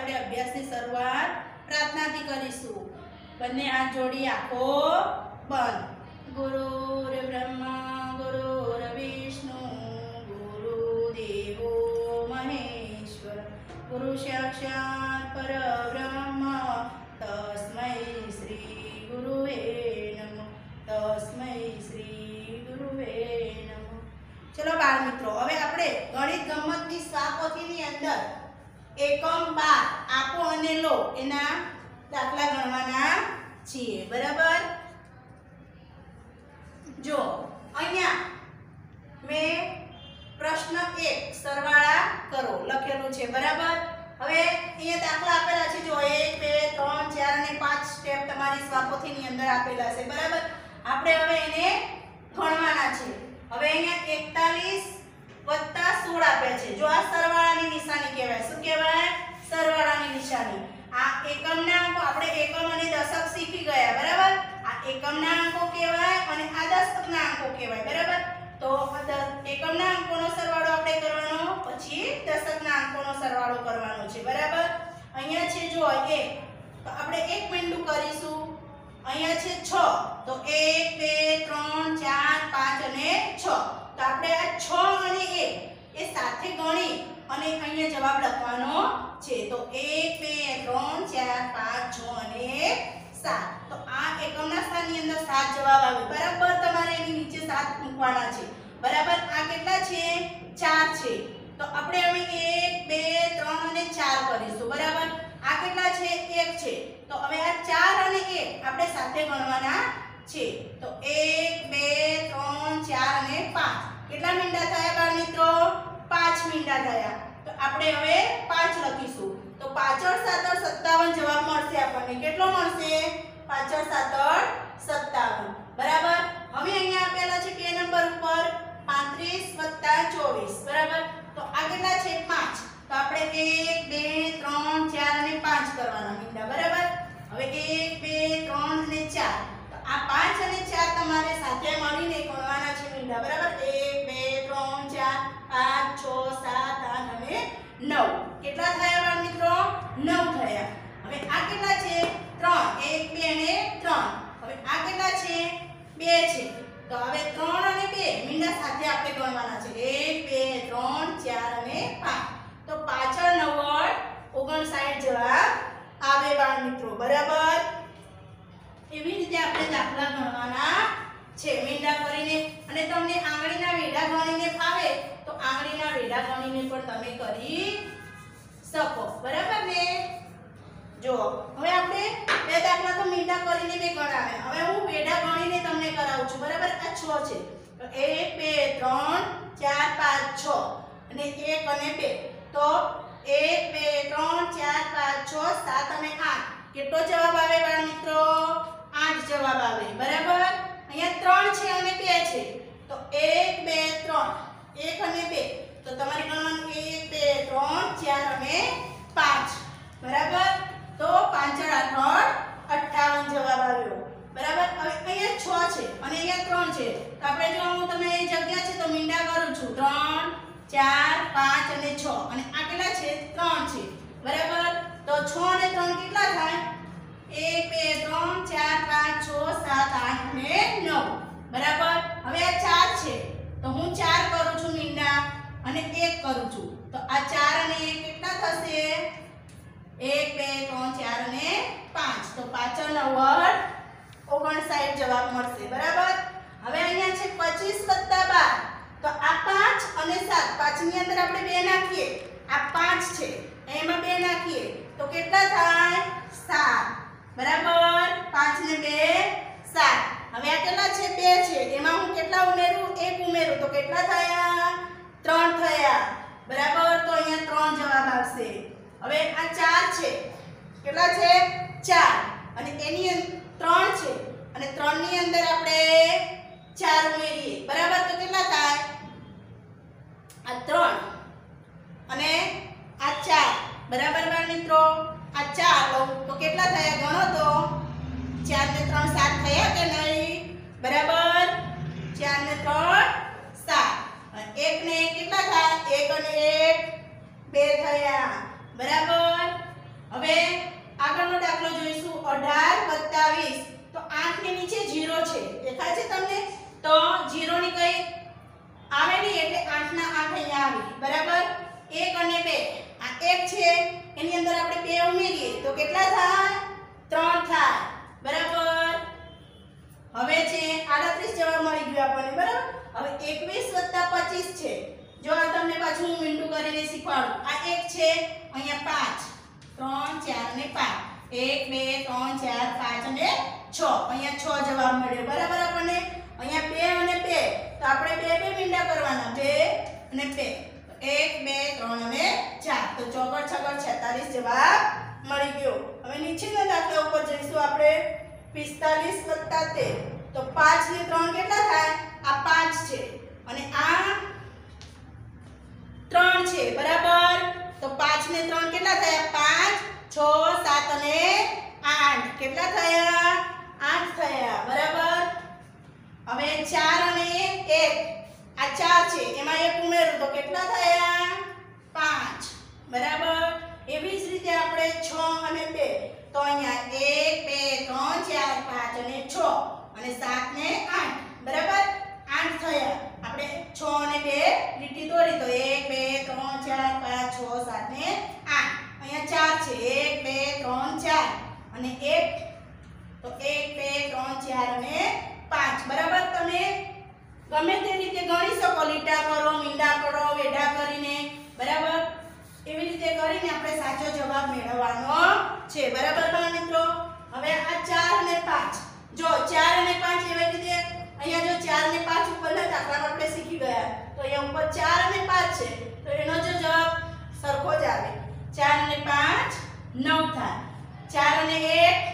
આપણે અભ્યાસની શરૂઆત પ્રાર્થનાથી કરીશું. બંને હાથ જોડી આંખો બંધ. ગુરુર બ્રહ્મા ગુરુર વિષ્ણુ ગુરુદેવો મહેશ્વર ગુરુ સાક્ષાત પરબ્રહ્મ તસ્મૈ શ્રી ગુરુવે નમઃ. તસ્મૈ શ્રી ગુરુવે નમઃ. ચલો બાળ મિત્રો, હવે આપણે ગણિત ગમ્મતની સ્વાપોથીની અંદર એકમ 12 આપો અને લો એના દાખલા ગણવાના છીએ. બરાબર? જો અહીંયા મેં પ્રશ્ન 1 સરવાળા કરો લખેલું છે. બરાબર? હવે અહીંયા દાખલા આપેલા છે. જો 1 2 3 4 અને 5 સ્ટેપ તમારી સ્વાપોથીની અંદર આપેલા છે. બરાબર? આપણે હવે એને ગણવાના છે. હવે અહીંયા 41 + 16 આપ્યા છે. જો આ સરવાળાની નિશાની કહેવાય. શું કહેવાય? સરવાળાની નિશાની. આ એકમના અંકો, આપણે એકમ અને દશક શીખી ગયા. બરાબર? આ એકમના અંકો કહેવાય અને આ દશકના અંકો કહેવાય. બરાબર? તો એકમના અંકોનો સરવાળો આપણે કરવાનો, પછી દશકના અંકોનો સરવાળો કરવાનો છે. બરાબર? અહીંયા છે જો 1, તો આપણે 1 મીંડું કરીશું. અહીંયા છે 6, તો 1 2 3 4 5 અને 6. તો આપણે આ 6 અને 1 એ સાથે ગણી અને અહીંયા જવાબ લખવાનો છે. તો 1 2 3 4 5 6 અને 7. તો આ એકમના સ્થાનની અંદર 7 જવાબ આવે. બરાબર? તમારે એની નીચે 7 મૂકવાના છે. બરાબર? આ કેટલા છે? 4 છે. તો આપણે હવે 1 2 3 અને 4 કરીશું. બરાબર? આ કેટલા છે? 1 છે. તો હવે આ 4 અને 1 આપણે સાથે ગણવાના છે. તો 1 2 3 4 અને 5. કેટલા મીંડા થયા બાળ મિત્રો? 5 મીંડા થયા. તો આપણે હવે 5 લખીશું. તો 5 × 7 = 57 જવાબ મળશે આપણને. કેટલો મળશે? 5 × 7 = 57. બરાબર? હવે અહીંયા આપેલા છે 2 નંબર ઉપર 35 + 24. બરાબર? તો આ કેટલા છે? 5. તો આપણે 1 2 3 4 અને 5 કરવાના મીંડા. બરાબર? હવે 1 2 3 અને 4. તો આ 5 અને 4 તમારે સાથે મળીને ગણવાના છે મીંડા. બરાબર? 1 2 3 4 5 6 7 8 અને 9. કેટલા થયા બાળ મિત્રો? 9 થયા. હવે આ કેટલા છે? 3. 1 2 અને 3. હવે આ કેટલા છે? 2 છે. તો હવે 3 અને 2 મીંડા સાથે આપણે ગણવાના છે. 1 2 3 4 અને 5. તો પાછળ 9 59 જવાબ આવે બાળ મિત્રો. બરાબર? એવી રીતે આપણે દાખલા ગણવાના છે મીંડા કરીને. અને તમને આંગળીના વેઢા ગણીને ફાવે તો આંગળીના વેઢા ગણીને પણ તમે કરી શકો. બરાબર ને? જો હવે આપણે બે દાખલા તો મીંડા કરીને મેં ગણાવ્યા. હવે હું વેઢા ગણીને તમને કરાવું છું. બરાબર? આ 6 છે. તો 1 2 3 4 5 6 અને 1 અને 2. તો 1 2 3 4 5 6 7 અને 8. કેટલો જવાબ આવે બાળ મિત્રો? 8 જવાબ આવે. બરાબર? અહીંયા 3 છે અને 2 છે. તો 1 2 3 1 અને 2. તો તમારે ગણવાનું 1 2 3 4 અને 5. બરાબર? તો 5 × 8 = 58 જવાબ આવ્યો. બરાબર? હવે અહીંયા 6 છે અને અહીંયા 3 છે. તો આપણે જો હું તમને અહીં જગ્યા છે તો મીંડા કરું છું. 3 4 5 અને 6. અને આ કેટલા છે? 3 છે. બરાબર? તો 6 અને 3 કેટલા થાય? 1 2 3 4 5 6 7 8 અને 9. બરાબર? હવે આ 4 છે. તો હું 4 કરું છું મીંડા અને 1 કરું છું. તો આ 4 અને 1 કેટલા થશે? 1 2 3 4 અને 5. તો પાછળ 9 59 જવાબ મળશે. બરાબર? હવે અહીંયા છે 25 + 12. તો આ 5 અને 7 5ની અંદર આપણે 2 નાખીએ. આ 5 છે એમાં 2 નાખીએ તો કેટલા થાય? 7. બરાબર? 5 ને 2 7. હવે આ કેટલા છે? 2 છે. એમાં હું કેટલા ઉમેરું? 1 ઉમેરું તો કેટલા થયા? 3 થયા. બરાબર? તો અહીંયા 3 જવાબ આવશે. હવે આ 4 છે. કેટલા છે? 4. અને એની 3 છે અને 3 ની અંદર આપણે 4 ઉમેરીએ. બરાબર? તો કેટલા થાય? આ 3 અને આ 4. બરાબર બાળ મિત્રો? આ 4 લો તો કેટલા થયા? ગણો તો. 4 ને 3 7 થયા કે નહીં? બરાબર? 4 ને 3 7. અને 1 ને કેટલા થાય? 1 અને 1 2 થયા. બરાબર? બરાબર 1 અને 2 આ 1 છે એની અંદર આપણે 2 ઉમેરીએ તો કેટલા થાય 3 થાય બરાબર હવે છે 38 જવાબ મળી ગયો આપણને બરાબર હવે 21 + 25 છે જો આ તમને પાછું હું મીંડું કરીને શીખવાડું આ 1 છે અહીંયા 5 3 4 અને 5 1 2 3 4 5 અને 6 અહીંયા 6 જવાબ મળ્યો બરાબર આપણને અહીંયા 2 અને 2 તો આપણે 2 મીંડા કરવાના 2 અને 2 1 2 3 અને 4 તો 4 6 46 જવાબ મળી ગયો હવે નીચેના દાખલા ઉપર જઈશું આપણે 45 + 13 તો 5 ને 3 કેટલા થાય આ 5 છે અને આ 3 છે બરાબર તો 5 ને 3 કેટલા થયા 5 6 7 અને 8 કેટલા થયા 8 થયા બરાબર હવે 4 અને 1 આ 4 છે એમાં 1 ઉમેરું તો કેટલા થયા 5 બરાબર એવી જ રીતે આપણે 6 અને 2 તો અહીંયા 1 2 3 4 5 અને 6 અને 7 ને 8 બરાબર 8 થયા આપણે 6 અને 2 લીટી દોરી તો 1 2 3 4 5 6 7 ને 8 અહીંયા 4 છે 1 2 3 4 અને 1 તો 1 2 3 4 અને 5 બરાબર તમે ગમે તે રીતે ગણી શકો લીટા કરો મીંડા કરો વેઢા કરીને બરાબર એવી રીતે કરીને આપણે સાચો જવાબ મેળવવાનો છે બરાબર બાળ મિત્રો હવે આ 4 અને 5 જો 4 અને 5 એવી રીતે અહીંયા જો 4 અને 5 ઉપરના દાખલામાં આપણે શીખી ગયા તો અહીંયા ઉપર 4 અને 5 છે તો એનો જો જવાબ સરખો જ આવે 4 અને 5 9 થાય 4 અને 1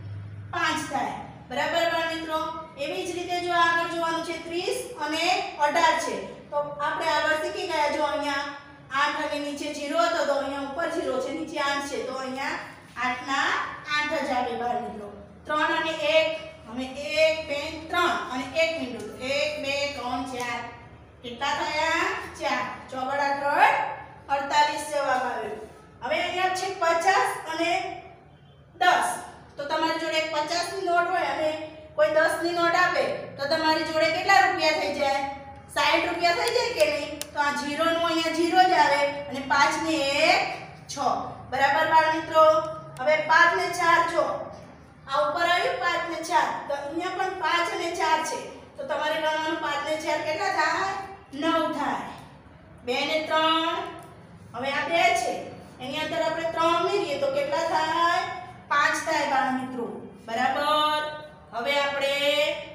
5 થાય બરાબર બાળ મિત્રો એવી જ રીતે જો આગળ જોવાનું છે 30 અને 18 છે તો આપણે આગળ શીખી ગયા જો અહીંયા 8 અને નીચે 0 હતો તો અહીંયા ઉપર 0 છે નીચે 8 છે તો અહીંયા 8 ના 8 જ આવે બાળ મિત્રો 3 અને 1 અમે 1 2 3 અને 1 મીંડું 1 2 3 4 કેટલા થયા 4 ચોગડા 3 48 જવાબ આવ્યો હવે અહીંયા છે 50 અને 10 તો તમારી જોડે 50 ની નોટ હોય અને કોઈ 10 ની નોટ આપે તો તમારી જોડે કેટલા રૂપિયા થઈ જાય 60 રૂપિયા થઈ જાય કે નહીં તો આ 0 નું અહીંયા 0 જ આવે અને 5 ને 1 6 બરાબર બાળ મિત્રો હવે 5 ને 4 જો આ ઉપર આવ્યું 5 ને 4 તો અહીંયા પણ 5 અને 4 છે તો તમારે ગણવાનું 5 ને 4 કેટલા થાય 9 થાય 2 ને 3 હવે આ 2 છે એની અંદર આપણે 3 ઉમેરીએ તો કેટલા થાય 5 થાય બાળ મિત્રો બરાબર હવે આપણે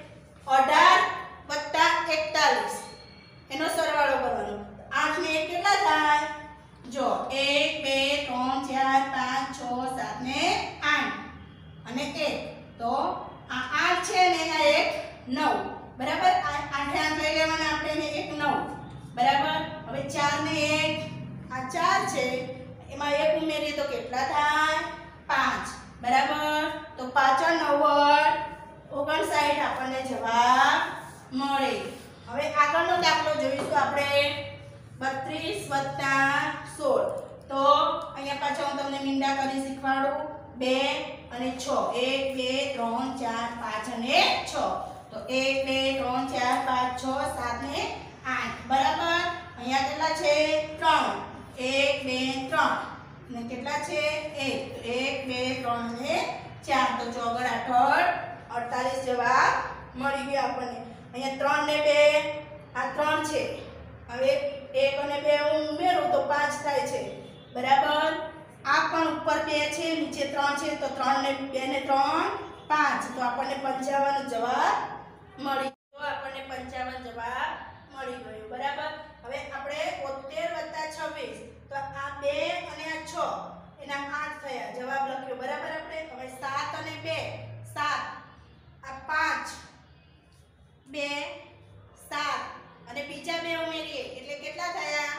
18 + 41 એનો સરવાળો કરવાનો 8 ને 1 કેટલા થાય જો 1 2 3 4 5 6 7 ને 8 અને 1 તો આ 8 છે ને આ 1 9 બરાબર 8 લઈ લેવાના આપણે ને 1 9 બરાબર હવે 4 ને 1 આ 4 છે એમાં 1 ઉમેરીએ તો કેટલા થાય 5 બરાબર તો 5 9 59 આપણને જવાબ મળે હવે આગળનો દાખલો જોઈશું આપણે 32 + 16 તો અહીંયા પાછા હું તમને મીંડા કરી શીખવાડું 2 અને 6 1 2 3 4 5 અને 6 તો 1 2 3 4 5 6 7 ને 8 બરાબર અહીંયા કેટલા છે 3 1 2 3 અને કેટલા છે 1 1 2 3 અને 4 તો ચોગડા 48 જવાબ મળી ગયો આપણને અહીંયા 3 ને 2 આ 3 છે હવે 1 અને 2 હું ઉમેરું તો 5 થાય છે બરાબર આ પણ ઉપર 2 છે નીચે 3 છે તો 3 ને 2 ને 3 5 તો આપણને 55 જવાબ મળી ગયો આપણને 55 જવાબ મળી ગયો બરાબર હવે આપણે 73 + 26 તો આ 2 અને આ 6 એના 8 થયા જવાબ લખ્યો બરાબર આપણે હવે 7 અને 2 7 આ 5 2 7 અને બીજા 2 ઉમેરીએ એટલે કેટલા થયા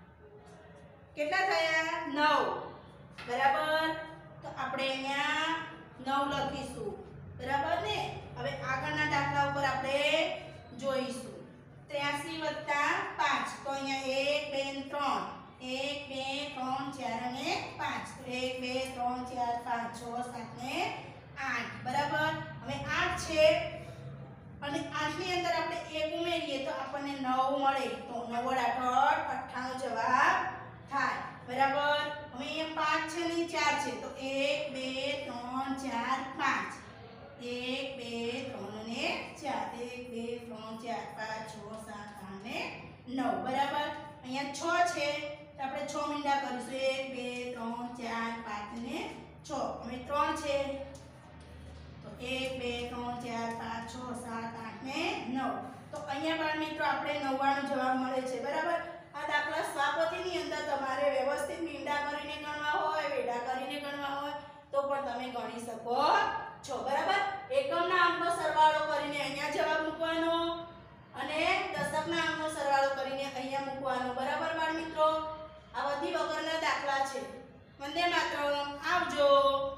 9 બરાબર તો આપણે અહીંયા 9 લખીશું બરાબર ને હવે આગળના દાખલા ઉપર આપણે જોઈશું 83 + 5 તો અહીંયા 1 2 3 1 2 3 4 અને 5 1 2 3 4 5 6 7 ને 8 બરાબર હવે 8 છે અને 8 ની અંદર આપણે 1 ઉમેરીએ તો આપણને 9 મળે તો 9 વડા 98 જવાબ થાય બરાબર હવે અહીંયા 5 છે ને 4 છે તો 1 2 3 4 5 1 2 3 ને 4 1 2 3 4 5 6 7 8 ને 9 બરાબર અહીંયા 6 છે તો આપણે 6 મીંડા કરીશું 1 2 3 4 5 ને 6 હવે 3 છે તો 1 2 3 4 5 6 7 8 ને 9 તો અહીંયા બાળ મિત્રો આપણે 99 જવાબ મળે છે બરાબર આ દાખલા સ્વાપોથીની અંદર તમારે વ્યવસ્થિત મીંડા કરીને ગણવા હોય વેડા કરીને ગણવા હોય તો પણ તમે ગણી શકો છો બરાબર એકમના અંકનો સરવાળો કરીને અહીંયા જવાબ મૂકવાનો અને દશકના અંકનો સરવાળો કરીને અહીંયા મૂકવાનો બરાબર બાળ મિત્રો આ બધી વગરના દાખલા છે વંદે માતરમ આવજો।